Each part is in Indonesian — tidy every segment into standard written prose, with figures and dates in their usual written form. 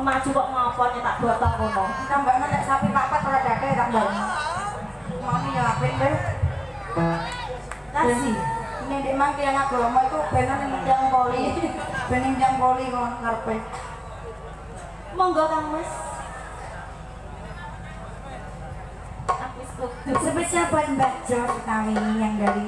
maju kok ngopo nyetak botol kono. Tambahno nek sapi papat ora dake tambah. Mami ya apik deh. Kasih. Ini ndek mang tiyang agama iku bener ning jang poli. Bening jang poli kon karepe. Monggo Kang Mas. Aku setuju. Spesial buat Mbak Jo kami yang dari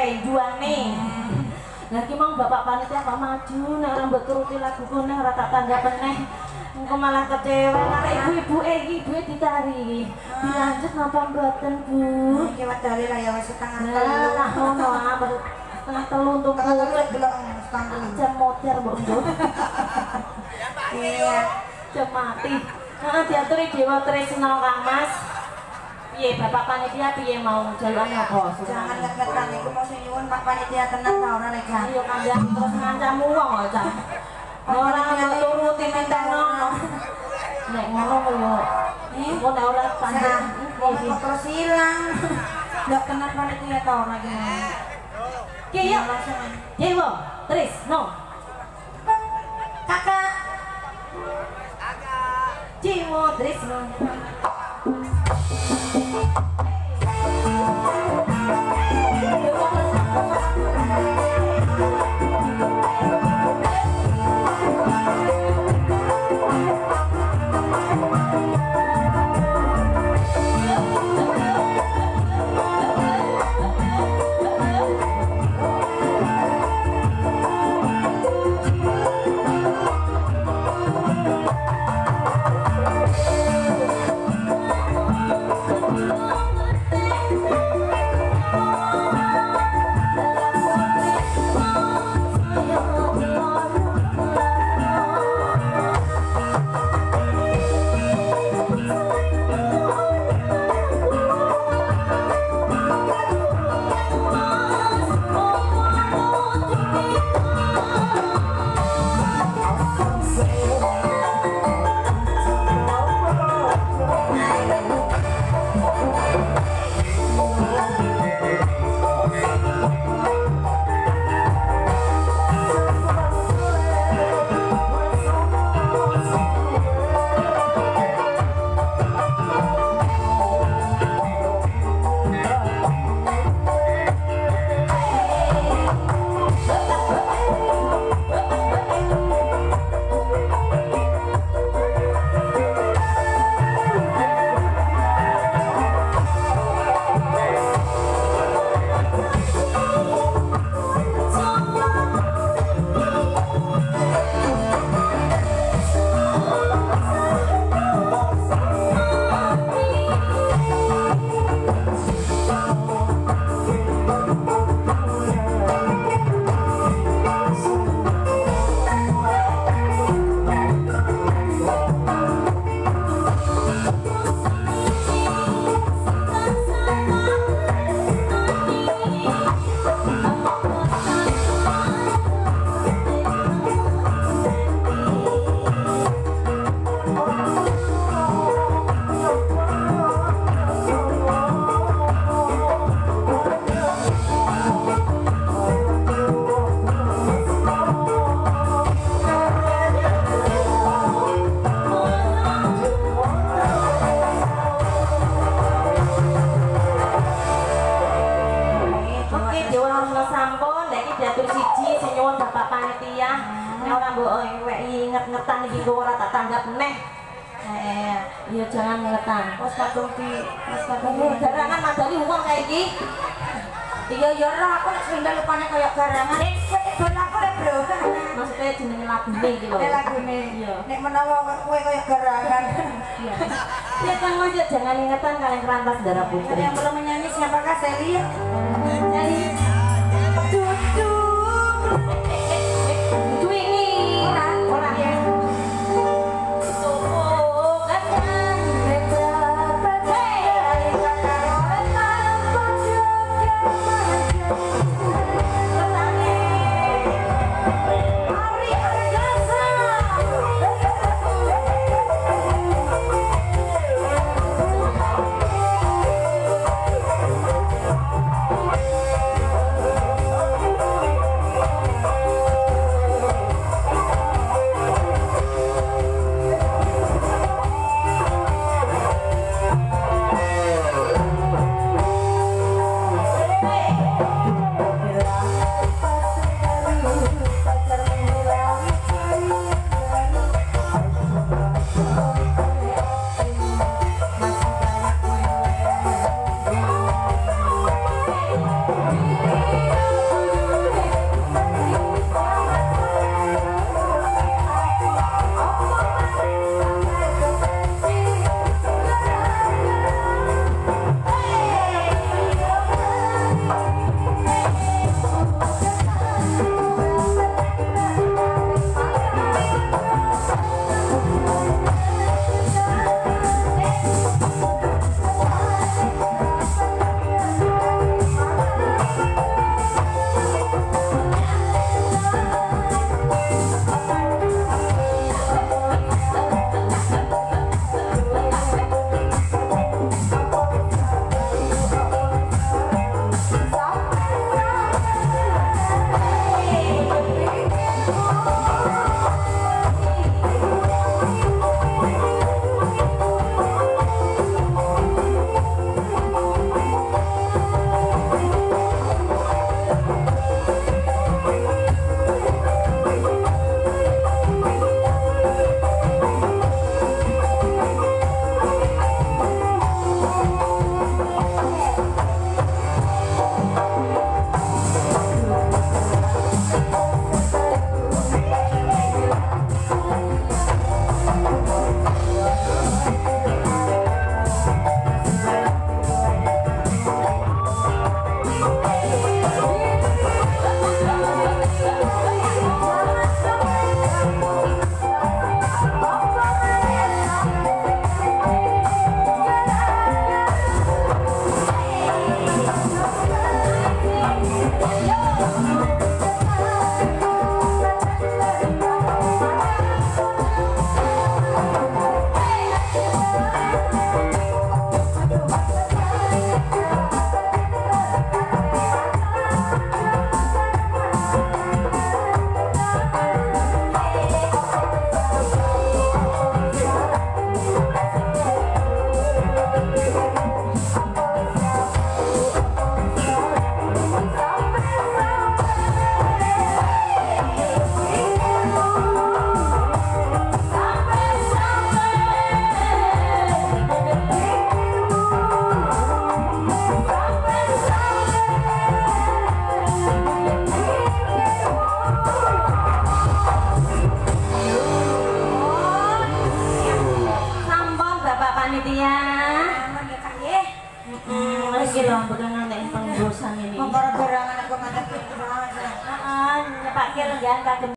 juang nih. Nah ki mau bapak panitia kok maju nek ora mbok turuti lagu kene ora tak tanggap meneh. Engko malah kecewa nek ibu-ibu ibu ditari. Dilanjut napa mboten Bu? Iki wedale lah ya wis setengah Nah, tak ngono apa setengah telu untuk delok setengah jam motor mbok nduk. iya Jam mati. Heeh diaturi Dewa Tresna Kang Mas. Piye Bapak panitia piye mau jalan apa? jangan ngetan iku mau nyuwun Pak panitia tenan ta ora nek jan Ayo kandhang terus ngancamu wong kok, Cak. Ora mbok turuti menteno. Nek ngono yo. Engko nek ora panjang kok terus ilang ndak tenan panitia ta ora iki Ki yo. Dewa Tresna. kakak Dewa Tresna. inget-ngetan iki kok ora tak tanggap meneh. Iya jangan ngetan. Wes kadung garangan madani wong kae iki. Iya ya ora aku nek sing lupane kaya garangan. Ben aku lek bro. Maksudnya jenenge lagune iki lho. Lagune. Iya. Nek menawa kowe kaya garangan. Iya. Ya kan Mas jangan ingetan kalian kerantas darah putri. Yang belum menyanyi siapakah Seli? Nyanyi. panitia. Aman ya Kak nggih. Lagi lho pegangan nek penggosan ini. Monggo berangan aku ngadep. Heeh, nyepak kira jangan kagem